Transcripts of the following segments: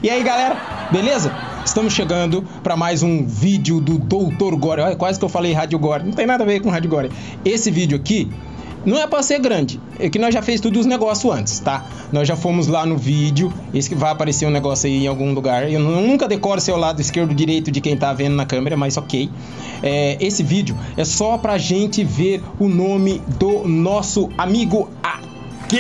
E aí, galera, beleza? Estamos chegando para mais um vídeo do Dr. Gore. Olha, quase que eu falei Rádio Gore. Não tem nada a ver com Rádio Gore. Esse vídeo aqui não é para ser grande. É que nós já fez tudo os negócios antes, tá? Nós já fomos lá no vídeo. Esse que vai aparecer um negócio aí em algum lugar. Eu nunca decoro seu lado esquerdo, direito de quem tá vendo na câmera, mas ok. Esse vídeo é só pra gente ver o nome do nosso amigo aqui.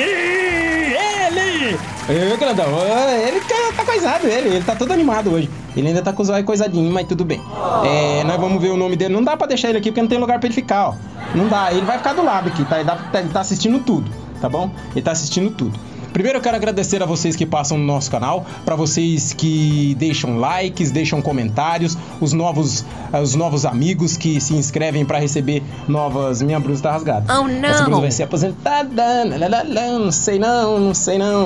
Ele! Grandão, ele tá coisado, ele tá todo animado hoje. Ele ainda tá com os olhos coisadinhos, mas tudo bem. Nós vamos ver o nome dele. Não dá pra deixar ele aqui porque não tem lugar pra ele ficar, ó. Não dá, ele vai ficar do lado aqui, tá? Ele tá assistindo tudo, tá bom? Ele tá assistindo tudo. Primeiro eu quero agradecer a vocês que passam no nosso canal, para vocês que deixam likes, deixam comentários, os novos amigos que se inscrevem para receber novas... Minha blusa tá rasgada. Oh, não! Essa blusa vai ser aposentada, não sei não.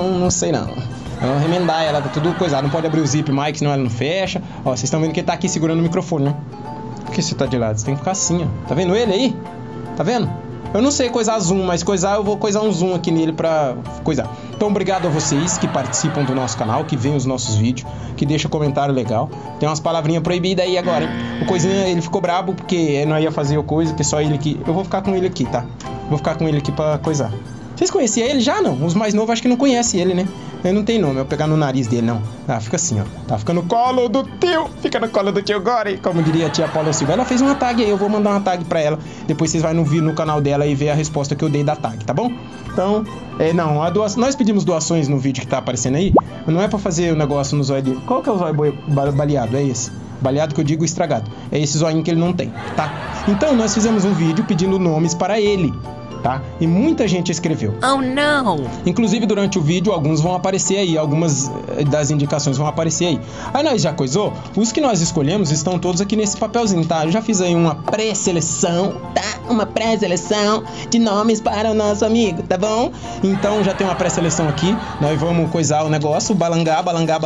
Eu vou remendar ela, tá tudo coisado, não pode abrir o zip mais, senão ela não fecha. Ó, vocês estão vendo que ele tá aqui segurando o microfone, né? Por que você tá de lado? Você tem que ficar assim, ó. Tá vendo ele aí? Tá vendo? Eu não sei coisar zoom, mas eu vou coisar um zoom aqui nele pra coisar. Então, obrigado a vocês que participam do nosso canal, que veem os nossos vídeos, que deixam comentário legal. Tem umas palavrinhas proibidas aí agora, hein? O Coisinha, ele ficou brabo porque não ia fazer coisa, que só ele aqui. Eu vou ficar com ele aqui, tá? Vou ficar com ele aqui pra coisar. Vocês conheciam ele já, não? Os mais novos acho que não conhecem ele, né? Ele não tem nome, eu vou pegar no nariz dele, não. Ah, fica assim, ó. Tá, fica no colo do tio. Fica no colo do tio Gore. Como diria a tia Paula Silva. Ela fez uma tag aí, eu vou mandar uma tag pra ela. Depois vocês vão no canal dela e ver a resposta que eu dei da tag, tá bom? Então, nós pedimos doações no vídeo que tá aparecendo aí. Não é pra fazer o negócio no zóio dele. Qual que é o zóio baleado? É esse. Baleado que eu digo estragado. É esse zóio que ele não tem, tá? Então, nós fizemos um vídeo pedindo nomes para ele. Tá? E muita gente escreveu. Oh, não! Inclusive, durante o vídeo, alguns vão aparecer aí. Algumas das indicações vão aparecer aí. Aí nós já coisou. Os que nós escolhemos estão todos aqui nesse papelzinho, tá? Eu já fiz aí uma pré-seleção, tá? Uma pré-seleção de nomes para o nosso amigo, tá bom? Então, já tem uma pré-seleção aqui. Nós vamos coisar o negócio, balangar.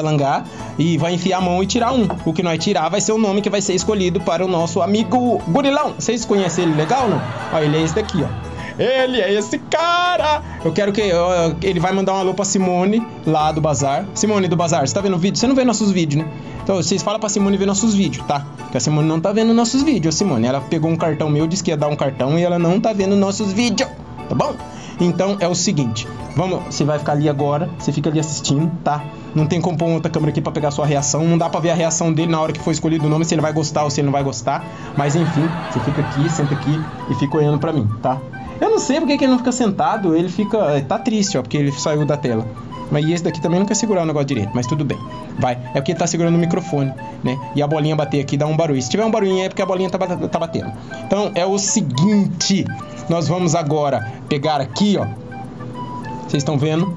E vai enfiar a mão e tirar um. O que nós tirar vai ser o nome que vai ser escolhido para o nosso amigo Gurilão. Vocês conhecem ele legal, não? Ó, ele é esse daqui, ó. Ele é esse cara! Eu quero que... ele vai mandar um alô pra Simone, lá do Bazar. Simone do Bazar, você tá vendo o vídeo? Você não vê nossos vídeos, né? Então, vocês falam pra Simone ver nossos vídeos, tá? Porque a Simone não tá vendo nossos vídeos, Simone. Ela pegou um cartão meu, disse que ia dar um cartão e ela não tá vendo nossos vídeos, tá bom? Então, é o seguinte. Você vai ficar ali agora, você fica ali assistindo, tá? Não tem como pôr outra câmera aqui pra pegar a sua reação. Não dá pra ver a reação dele na hora que for escolhido o nome, se ele vai gostar ou se ele não vai gostar. Mas, enfim, você fica aqui, senta aqui e fica olhando pra mim, tá? Eu não sei porque que ele não fica sentado, ele fica... Tá triste, ó, porque ele saiu da tela. Mas esse daqui também não quer segurar o negócio direito, mas tudo bem. Vai, é porque ele tá segurando o microfone, né? E a bolinha bater aqui dá um barulho. Se tiver um barulhinho é porque a bolinha tá batendo. Então, é o seguinte. Nós vamos agora pegar aqui, ó. Vocês estão vendo?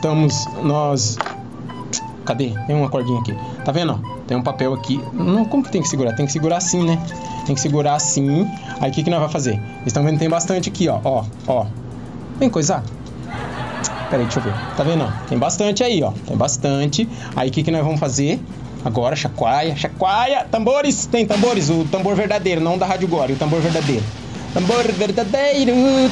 Cadê? Tem uma cordinha aqui. Tá vendo, ó? Tem um papel aqui. Não, como que tem que segurar? Tem que segurar assim, né? Tem que segurar assim. Aí o que nós vamos fazer? Vocês estão vendo que tem bastante aqui, ó. Ó. Vem coisar. Pera aí, deixa eu ver. Tá vendo, ó? Tem bastante aí, ó. Tem bastante. Aí o que nós vamos fazer? Agora, chacoalha. Tambores. Tem tambores. O tambor verdadeiro, não da Rádio Gore. O tambor verdadeiro. Tambor verdadeiro.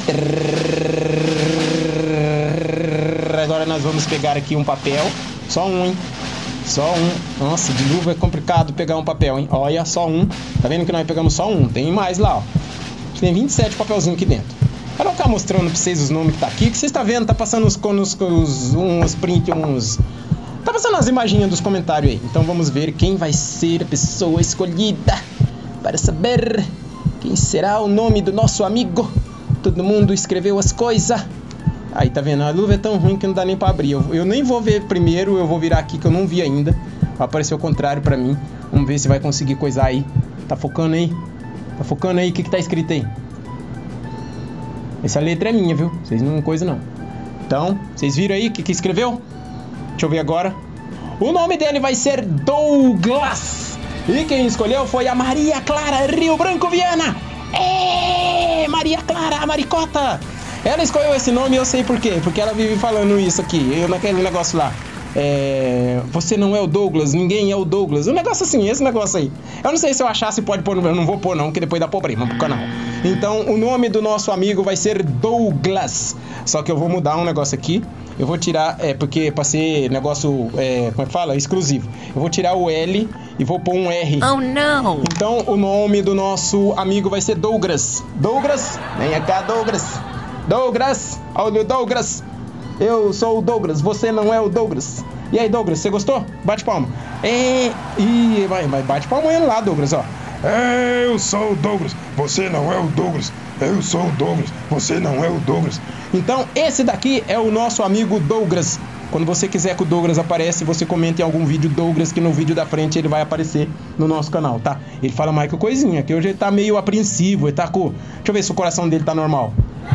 Agora nós vamos pegar aqui um papel. Só um, hein? Só um. Nossa, de luva é complicado pegar um papel, hein? Olha, só um. Tá vendo que nós pegamos só um? Tem mais lá, ó. Tem 27 papelzinhos aqui dentro. Eu não ficar mostrando pra vocês os nomes que tá aqui, que vocês tá vendo, tá passando uns print, tá passando as imaginhas dos comentários aí. Então vamos ver quem vai ser a pessoa escolhida para saber quem será o nome do nosso amigo. Todo mundo escreveu as coisas. Aí, tá vendo? A luva é tão ruim que não dá nem pra abrir. Eu nem vou ver primeiro, eu vou virar aqui que eu não vi ainda. Vai aparecer o contrário pra mim. Vamos ver se vai conseguir coisar aí. Tá focando aí? Tá focando aí? O que tá escrito aí? Essa letra é minha, viu? Vocês não coisa não. Então, vocês viram aí o que escreveu? Deixa eu ver agora. O nome dele vai ser Douglas. E quem escolheu foi a Maria Clara Rio Branco Viana. Maria Clara, a maricota. Ela escolheu esse nome e eu sei por quê. Porque ela vive falando isso aqui. Eu naquele negócio lá. Você não é o Douglas, ninguém é o Douglas. Um negócio assim, esse negócio aí. Eu não sei se eu achar se pode pôr, eu não vou pôr não, que depois dá problema pro canal. Então, o nome do nosso amigo vai ser Douglas. Só que eu vou mudar um negócio aqui. Eu vou tirar, porque pra ser negócio, como é que fala? Exclusivo. Eu vou tirar o L e vou pôr um R. Oh, não! Então, o nome do nosso amigo vai ser Douglas. Douglas, vem cá, Douglas. Douglas, olha o Douglas. Eu sou o Douglas, você não é o Douglas. E aí, Douglas, você gostou? Bate palma. Vai, bate palma aí lá, Douglas, ó. Eu sou o Douglas, você não é o Douglas. Eu sou o Douglas, você não é o Douglas. Então, esse daqui é o nosso amigo Douglas. Quando você quiser que o Douglas apareça, você comenta em algum vídeo Douglas, que no vídeo da frente ele vai aparecer no nosso canal, tá? Ele fala mais que coisinha, que hoje ele tá meio apreensivo, ele tá com... Deixa eu ver se o coração dele tá normal.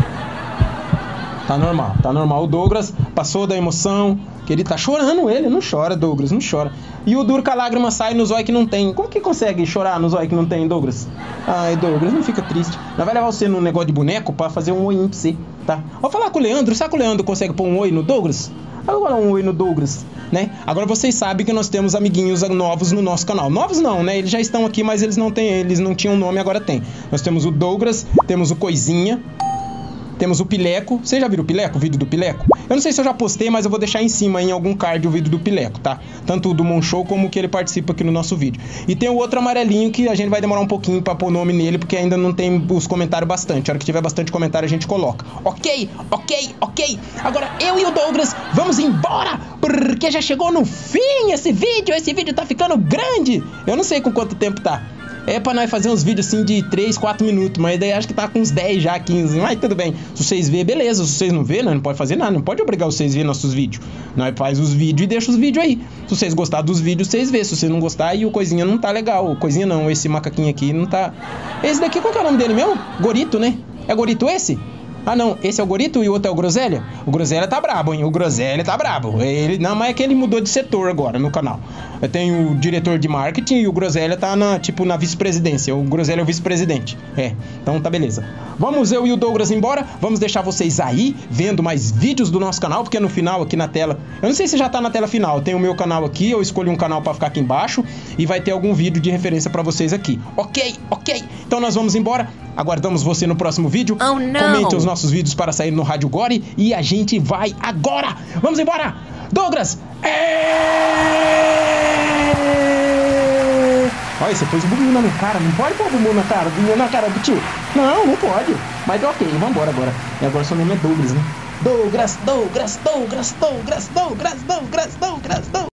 Tá normal. O Douglas passou da emoção, que ele tá chorando, ele não chora, Douglas, não chora. E o duro que a lágrima sai no zóio que não tem. Como que consegue chorar no zóio que não tem, Douglas? Ai, Douglas, não fica triste. Nós vai levar você num negócio de boneco pra fazer um oinho pra você, tá? Vou falar com o Leandro, será que o Leandro consegue pôr um oi no Douglas? Agora um oi no Douglas, né? Agora vocês sabem que nós temos amiguinhos novos no nosso canal. Novos não, né? Eles já estão aqui, mas eles não tinham nome, agora tem. Nós temos o Douglas, temos o Coisinha, temos o Pileco. Vocês já viram o Pileco, o vídeo do Pileco? Eu não sei se eu já postei, mas eu vou deixar em cima em algum card o vídeo do Pileco, tá? Tanto do Monchou como que ele participa aqui no nosso vídeo. E tem o outro amarelinho que a gente vai demorar um pouquinho pra pôr nome nele, porque ainda não tem os comentários bastante. A hora que tiver bastante comentário a gente coloca. Ok. Agora eu e o Douglas vamos embora, porque já chegou no fim esse vídeo. Esse vídeo tá ficando grande. Eu não sei com quanto tempo tá. É pra nós fazer uns vídeos assim de 3, 4 minutos, mas daí acho que tá com uns 10 já, 15, mas tudo bem. Se vocês verem, beleza. Se vocês não verem, nós não pode fazer nada, não pode obrigar vocês a ver nossos vídeos. Nós faz os vídeos e deixa os vídeos aí. Se vocês gostarem dos vídeos, vocês vê. Se vocês não gostarem, aí o Coisinha não tá legal. O Coisinha não, esse macaquinho aqui não tá... Esse daqui, qual que é o nome dele mesmo? Gorito, né? É Gorito esse? Ah, não, esse é o Gorito e o outro é o Groselha? O Groselha tá brabo, hein? O Groselha tá brabo. Ele, não, mas é que ele mudou de setor agora no canal. Eu tenho o diretor de marketing e o Groselha tá na vice-presidência. O Groselha é o vice-presidente. Então tá beleza. Vamos eu e o Douglas embora. Vamos deixar vocês aí vendo mais vídeos do nosso canal, porque no final aqui na tela... Eu não sei se já tá na tela final. Tem o meu canal aqui, eu escolhi um canal pra ficar aqui embaixo e vai ter algum vídeo de referência pra vocês aqui. Ok. Então nós vamos embora. Aguardamos você no próximo vídeo. Oh, não. Comente os nossos vídeos para sair no Rádio Gore e a gente vai agora. Vamos embora. Douglas. Olha, você pôs o bumbum na minha cara. Não pode pôr o bumbum na cara do tio. Não pode. Mas ok, vamos embora agora. E agora seu nome é Douglas, né? Douglas.